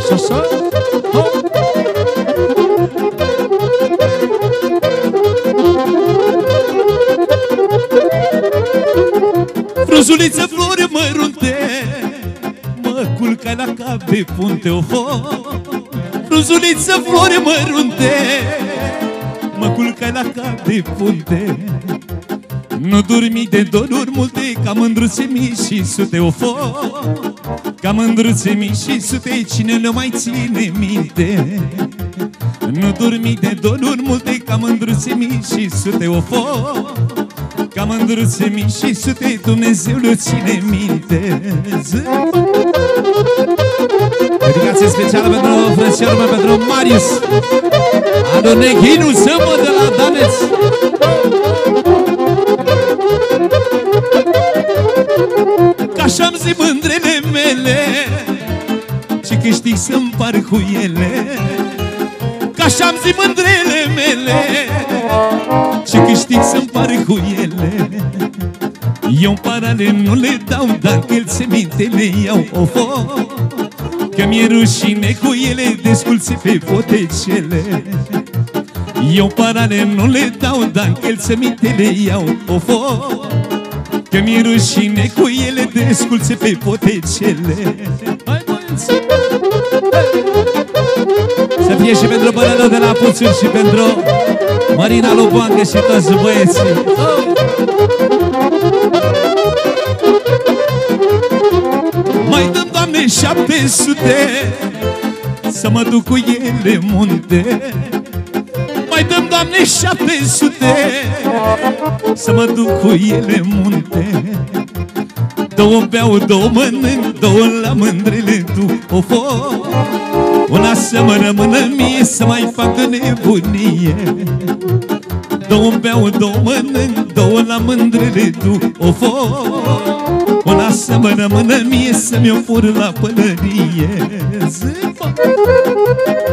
Așa, așa. Frunzuliță, flori mărunte, mă culcai la cap pe punte, ofo. Frunzuliță, flori mărunte, mă culcai la cap de punte. Nu dormi de doluri multe, ca mândruțe mii și sute, ofo. Ca mândruțe mii și sute, cine le mai ține minte? Nu dormi de doluri multe, ca mândruțe mii și sute, ofo. Ca mândruțe mii și sute, Dumnezeu le ține minte. Dedicație specială pentru frățiorul meu, pentru Marius Adu Neghinu Sămă de la Daneț. Că așa-mi zi mândrele mele, ce câștig să-mi par cu ele. Că așa-mi zi mândrele mele, ce câștig să-mi par cu ele. Eu în parale nu le dau, dar încălțăminte le iau, ofo. Că mi-e rușine cu ele, desculțe pe potecele. Eu parale nu le dau, dar încălțăminte le iau, ofo. Că mi-e rușine cu ele, desculțe pe potecele. Hai, băieți! Să fie și pentru Bărălău de la Puțuri și pentru Marina Luboancă și toți băieții. Mai dăm, Doamne, 700 să mă duc cu ele munte. Mai dăm, Doamne, 700 să mă duc cu ele munte. Două beau, două mănânc, două la mândrele tu, ofo. Una să mă rămână mie, să mai fac de nebunie. Două beau, două mănânc, două la mândrele tu, ofo. Una să mă rămână mie, să mi-o fur la pălărie. Zâmbă!